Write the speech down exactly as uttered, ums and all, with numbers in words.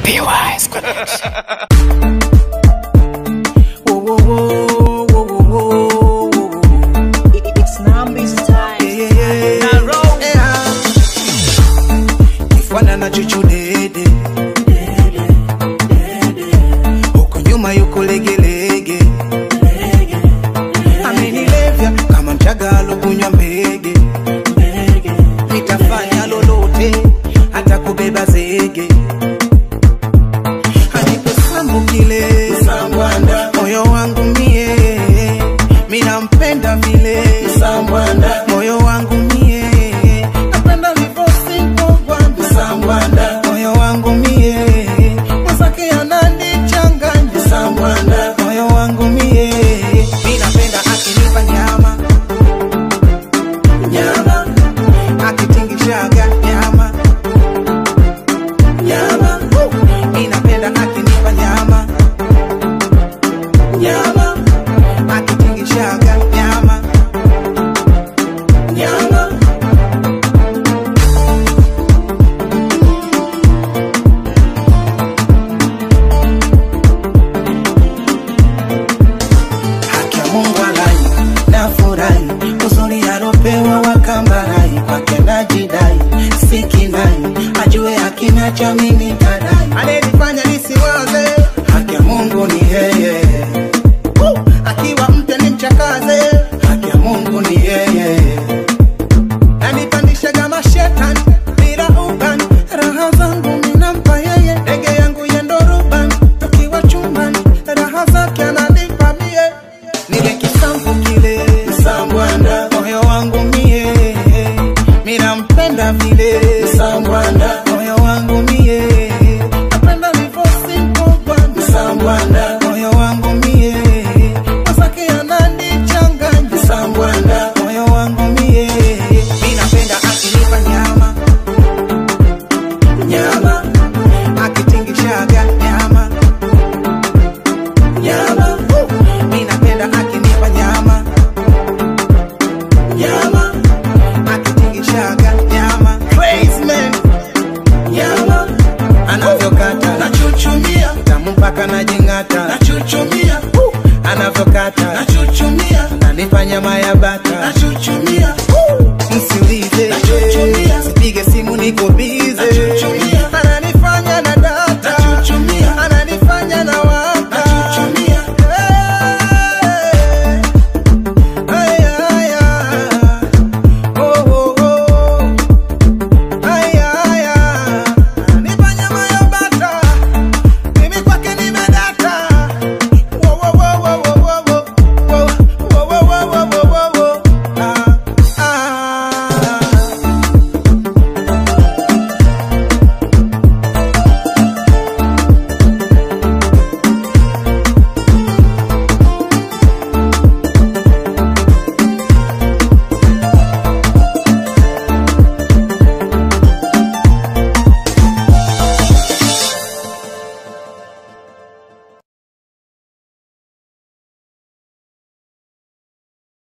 P Wise Connection. Whoa, whoa, whoa, whoa, whoa, whoa, whoa. It's Nambi's time. Yeah, yeah, yeah. Yeah. Kifwana na chuchu dede, huko nyuma yuko lege lege, amenilevya kama mchaga alokunywa mbege. Nitafanya lolote hata kubeba zege. Kile Sambwanda, moyo wangu mie, mina mpenda vile Sambwanda, moyo wangu mie, napenda lipo simple Gwanda Sambwanda, moyo wangu mie, mwasake anani changanya Sambwanda, moyo wangu mie, mina penda akinipa nyama nyama, akitingishaga nyama nyama, mina penda akinipa nyama nyama, akitingishaga nyama nyama. Haki ya Mungu alai na furahi, uzuri alopewa wakambarai, kwake najidai sikinai, ajue akina cha mimi tadai, anenifanya nisiwaze. Haki ya Mungu ni yeye, uh, akiwa mte ni mchakaze. Haki ya Mungu ni yeye, anipandisha kama shetani bila ubani, raha zangu minampa yeye, ndege yangu yendo rubani, tukiwa chumbani raha zake ananipa mie, nige kisambu kile Sambwanda, moyo wangu mie, mina mpenda vile Sambwanda, moyo wangu mie, napenda livo simple Gwanda Sambwanda, moyo wangu mie, mwasake anani changanya Sambwanda, moyo wangu mie, mina penda akinipa nyama nyama, akitingishaga nyama nyama, mina penda akinipa nyama nyama, akitingishaga nyama. Crazy man nyama, anavyokata na chuchumia tamu mpaka naje